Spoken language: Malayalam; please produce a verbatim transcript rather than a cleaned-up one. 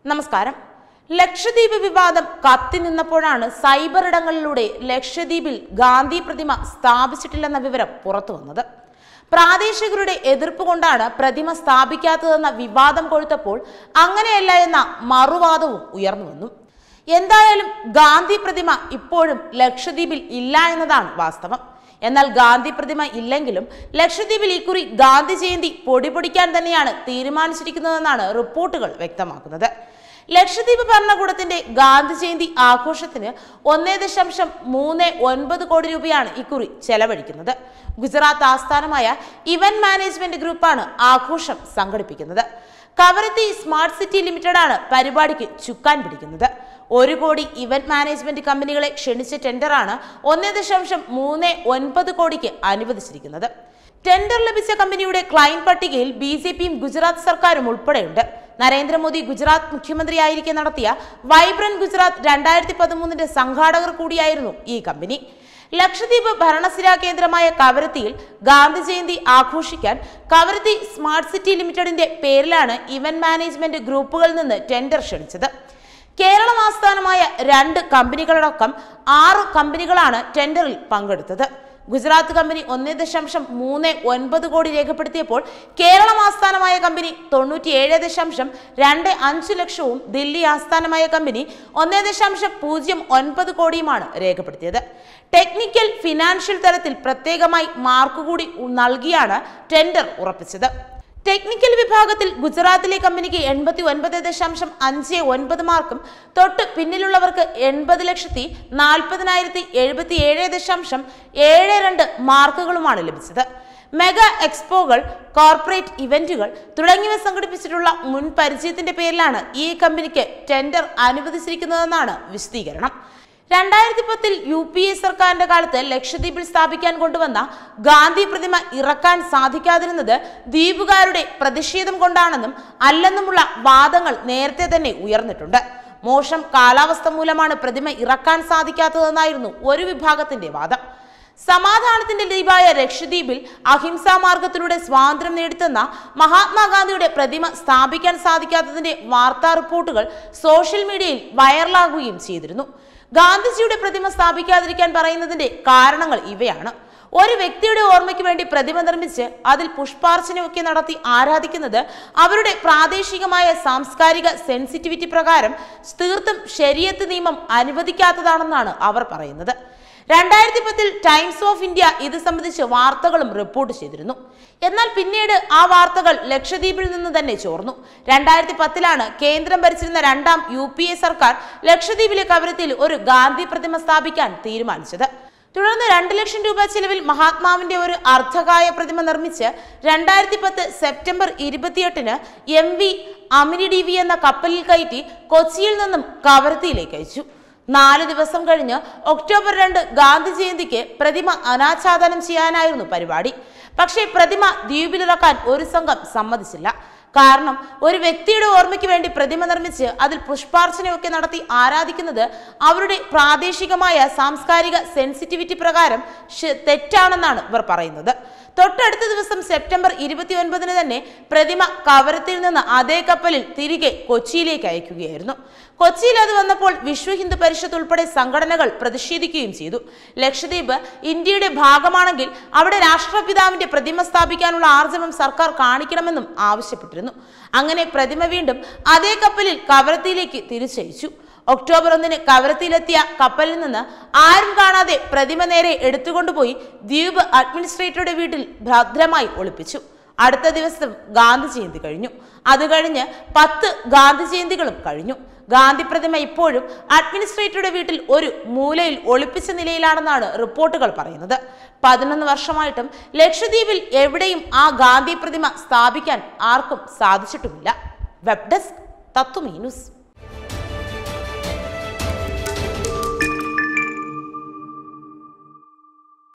നമസ്കാരം. ലക്ഷദ്വീപ് വിവാദം കത്തി നിന്നപ്പോഴാണ് സൈബർ ഇടങ്ങളിലൂടെ ലക്ഷദ്വീപിൽ ഗാന്ധി പ്രതിമ സ്ഥാപിച്ചിട്ടില്ലെന്ന വിവരം പുറത്തു വന്നത്. പ്രാദേശികരുടെ എതിർപ്പ് കൊണ്ടാണ് പ്രതിമ സ്ഥാപിക്കാത്തതെന്ന വിവാദം കൊഴുത്തപ്പോൾ അങ്ങനെയല്ല എന്ന മറുവാദവും ഉയർന്നു വന്നു. എന്തായാലും ഗാന്ധി പ്രതിമ ഇപ്പോഴും ലക്ഷദ്വീപിൽ ഇല്ല എന്നതാണ് വാസ്തവം. എന്നാൽ ഗാന്ധി പ്രതിമ ഇല്ലെങ്കിലും ലക്ഷദ്വീപിൽ ഇക്കുറി ഗാന്ധി ജയന്തി പൊടിപൊടിക്കാൻ തന്നെയാണ് തീരുമാനിച്ചിരിക്കുന്നതെന്നാണ് റിപ്പോർട്ടുകൾ വ്യക്തമാക്കുന്നത്. ലക്ഷദ്വീപ് ഭരണകൂടത്തിന്റെ ഗാന്ധി ജയന്തി ആഘോഷത്തിന് ഒന്നേ ദശാംശം മൂന്ന് ഒൻപത് കോടി രൂപയാണ് ഇക്കുറി ചെലവഴിക്കുന്നത്. ഗുജറാത്ത് ആസ്ഥാനമായ ഇവന്റ് മാനേജ്മെന്റ് ഗ്രൂപ്പാണ് ആഘോഷം സംഘടിപ്പിക്കുന്നത്. കവരത്തി സ്മാർട്ട് സിറ്റി ലിമിറ്റഡ് ആണ് പരിപാടിക്ക് ചുക്കാൻ പിടിക്കുന്നത്. ഒരു കോടി ഇവന്റ് മാനേജ്മെന്റ് കമ്പനികളെ ക്ഷണിച്ച ടെൻഡറാണ് ഒന്നേ ദശാംശം മൂന്ന് ഒൻപത് കോടിക്ക് അനുവദിച്ചിരിക്കുന്നത്. ടെൻഡർ ലഭിച്ച കമ്പനിയുടെ ക്ലയന്റ് പട്ടികയിൽ ബി ജെ പിയും ഗുജറാത്ത് സർക്കാരും ഉൾപ്പെടെയുണ്ട്. നരേന്ദ്രമോദി ഗുജറാത്ത് മുഖ്യമന്ത്രിയായിരിക്കെ നടത്തിയ വൈബ്രന്റ് ഗുജറാത്ത് രണ്ടായിരത്തി പതിമൂന്നിന്റെ സംഘാടകർ കൂടിയായിരുന്നു ഈ കമ്പനി. ലക്ഷദ്വീപ് ഭരണസിരാ കേന്ദ്രമായ കവരത്തിയിൽ ഗാന്ധി ജയന്തി ആഘോഷിക്കാൻ കവരത്തി സ്മാർട്ട് സിറ്റി ലിമിറ്റഡിന്റെ പേരിലാണ് ഇവന്റ് മാനേജ്മെന്റ് ഗ്രൂപ്പുകളിൽ നിന്ന് ടെൻഡർ ക്ഷണിച്ചത്. കേരളം ആസ്ഥാനമായ രണ്ട് കമ്പനികളടക്കം ആറ് കമ്പനികളാണ് ടെൻഡറിൽ പങ്കെടുത്തത്. ഗുജറാത്ത് കമ്പനി ഒന്നേ ദശാംശം മൂന്ന് ഒൻപത് കോടി രേഖപ്പെടുത്തിയപ്പോൾ കേരളം ആസ്ഥാനമായ കമ്പനി തൊണ്ണൂറ്റി ഏഴ് ദശാംശം രണ്ട് അഞ്ച് ലക്ഷവും ദില്ലി ആസ്ഥാനമായ കമ്പനി ഒന്നേ ദശാംശം പൂജ്യം ഒൻപത് കോടിയുമാണ് രേഖപ്പെടുത്തിയത്. ടെക്നിക്കൽ ഫിനാൻഷ്യൽ തലത്തിൽ പ്രത്യേകമായി മാർക്ക് കൂടി നൽകിയാണ് ടെൻഡർ ഉറപ്പിച്ചത്. ടെക്നിക്കൽ വിഭാഗത്തിൽ ഗുജറാത്തിലെ കമ്പനിക്ക് എൺപത്തി ഒൻപത് ദശാംശം അഞ്ച് ഒൻപത് മാർക്കും തൊട്ട് പിന്നിലുള്ളവർക്ക് എൺപത് ലക്ഷത്തി നാൽപ്പതിനായിരത്തി എഴുപത്തി ഏഴ് ദശാംശം ഏഴ് രണ്ട് മാർക്കുകളുമാണ് ലഭിച്ചത്. മെഗാ എക്സ്പോകൾ, കോർപ്പറേറ്റ് ഇവന്റുകൾ തുടങ്ങിയവ സംഘടിപ്പിച്ചിട്ടുള്ള മുൻ പരിചയത്തിന്റെ പേരിലാണ് ഈ കമ്പനിക്ക് ടെൻഡർ അനുവദിച്ചിരിക്കുന്നതെന്നാണ് വിശദീകരണം. രണ്ടായിരത്തി പത്തിൽ യു പി എ സർക്കാരിന്റെ കാലത്ത് ലക്ഷദ്വീപിൽ സ്ഥാപിക്കാൻ കൊണ്ടുവന്ന ഗാന്ധി പ്രതിമ ഇറക്കാൻ സാധിക്കാതിരുന്നത് ദ്വീപുകാരുടെ പ്രതിഷേധം കൊണ്ടാണെന്നും അല്ലെന്നുമുള്ള വാദങ്ങൾ നേരത്തെ തന്നെ ഉയർന്നിട്ടുണ്ട്. മോശം കാലാവസ്ഥ മൂലമാണ് പ്രതിമ ഇറക്കാൻ സാധിക്കാത്തതെന്നായിരുന്നു ഒരു വിഭാഗത്തിന്റെ വാദം. സമാധാനത്തിന്റെ ദ്വീപായ ലക്ഷദ്വീപിൽ അഹിംസാ മാർഗത്തിലൂടെ സ്വാതന്ത്ര്യം നേടിത്തന്ന മഹാത്മാഗാന്ധിയുടെ പ്രതിമ സ്ഥാപിക്കാൻ സാധിക്കാത്തതിന്റെ വാർത്താ റിപ്പോർട്ടുകൾ സോഷ്യൽ മീഡിയയിൽ വൈറലാകുകയും ചെയ്തിരുന്നു. ഗാന്ധിജിയുടെ പ്രതിമ സ്ഥാപിക്കാതിരിക്കാൻ പറയുന്നതിന്റെ കാരണങ്ങൾ ഇവയാണ്. ഒരു വ്യക്തിയുടെ ഓർമ്മയ്ക്ക് വേണ്ടി പ്രതിമ നിർമ്മിച്ച് അതിൽ പുഷ്പാർച്ചനയൊക്കെ നടത്തി ആരാധിക്കുന്നത് അവരുടെ പ്രാദേശികമായ സാംസ്കാരിക സെൻസിറ്റിവിറ്റി പ്രകാരം തീർത്തും ശരീഅത്ത് നിയമം അനുവദിക്കാത്തതാണെന്നാണ് അവർ പറയുന്നത്. രണ്ടായിരത്തി പത്തിൽ ടൈംസ് ഓഫ് ഇന്ത്യ ഇത് സംബന്ധിച്ച് വാർത്തകളും റിപ്പോർട്ട് ചെയ്തിരുന്നു. എന്നാൽ പിന്നീട് ആ വാർത്തകൾ ലക്ഷദ്വീപിൽ നിന്ന് തന്നെ ചോർന്നു. രണ്ടായിരത്തി പത്തിലാണ് കേന്ദ്രം ഭരിച്ചിരുന്ന രണ്ടാം യു പി എ സർക്കാർ ലക്ഷദ്വീപിലെ കവരത്തിയിൽ ഒരു ഗാന്ധി പ്രതിമ സ്ഥാപിക്കാൻ തീരുമാനിച്ചത്. തുടർന്ന് രണ്ട് ലക്ഷം രൂപ ചെലവിൽ മഹാത്മാവിന്റെ ഒരു അർദ്ധകായ പ്രതിമ നിർമ്മിച്ച് രണ്ടായിരത്തി പത്ത് സെപ്റ്റംബർ ഇരുപത്തിയെട്ടിന് M V Amindivi എന്ന കപ്പലിൽ കയറ്റി കൊച്ചിയിൽ നിന്നും കവരത്തിയിലേക്ക് അയച്ചു. നാല് ദിവസം കഴിഞ്ഞ് ഒക്ടോബർ രണ്ട് ഗാന്ധി ജയന്തിക്ക് പ്രതിമ അനാച്ഛാദനം ചെയ്യാനായിരുന്നു പരിപാടി. പക്ഷേ പ്രതിമ ദ്വീപിലിറക്കാൻ ഒരു സംഘം സമ്മതിച്ചില്ല. കാരണം ഒരു വ്യക്തിയുടെ ഓർമ്മയ്ക്ക് വേണ്ടി പ്രതിമ നിർമ്മിച്ച് അതിൽ പുഷ്പാർച്ചനയൊക്കെ നടത്തി ആരാധിക്കുന്നത് അവരുടെ പ്രാദേശികമായ സാംസ്കാരിക സെൻസിറ്റിവിറ്റി പ്രകാരം തെറ്റാണെന്നാണ് ഇവർ പറയുന്നത്. തൊട്ടടുത്ത ദിവസം സെപ്റ്റംബർ ഇരുപത്തി ഒൻപതിന് തന്നെ പ്രതിമ കവരത്തിൽ നിന്ന് അതേ കപ്പലിൽ തിരികെ കൊച്ചിയിലേക്ക് അയക്കുകയായിരുന്നു. കൊച്ചിയിൽ അത് വന്നപ്പോൾ വിശ്വ ഹിന്ദു പരിഷത്ത് ഉൾപ്പെടെ സംഘടനകൾ പ്രതിഷേധിക്കുകയും ചെയ്തു. ലക്ഷദ്വീപ് ഇന്ത്യയുടെ ഭാഗമാണെങ്കിൽ അവിടെ രാഷ്ട്രപിതാവിന്റെ പ്രതിമ സ്ഥാപിക്കാനുള്ള ആർജവം സർക്കാർ കാണിക്കണമെന്നും ആവശ്യപ്പെട്ടിരുന്നു. അങ്ങനെ പ്രതിമ വീണ്ടും അതേ കപ്പലിൽ കവരത്തിയിലേക്ക് തിരിച്ചയച്ചു. ഒക്ടോബർ ഒന്നിന് കവരത്തിയിലെത്തിയ കപ്പലിൽ നിന്ന് ആരും കാണാതെ പ്രതിമ നേരെ എടുത്തുകൊണ്ടുപോയി ദ്വീപ് അഡ്മിനിസ്ട്രേറ്ററുടെ വീട്ടിൽ ഭദ്രമായി ഒളിപ്പിച്ചു. അടുത്ത ദിവസം ഗാന്ധി ജയന്തി കഴിഞ്ഞു. അത് കഴിഞ്ഞ് പത്ത് ഗാന്ധി ജയന്തികളും കഴിഞ്ഞു. ഗാന്ധി പ്രതിമ ഇപ്പോഴും അഡ്മിനിസ്ട്രേറ്ററുടെ വീട്ടിൽ ഒരു മൂലയിൽ ഒളിപ്പിച്ച നിലയിലാണെന്നാണ് റിപ്പോർട്ടുകൾ പറയുന്നത്. പതിനൊന്ന് വർഷമായിട്ടും ലക്ഷദ്വീപിൽ എവിടെയും ആ ഗാന്ധി പ്രതിമ സ്ഥാപിക്കാൻ ആർക്കും സാധിച്ചിട്ടുമില്ല. Web desk Tatwamayi news.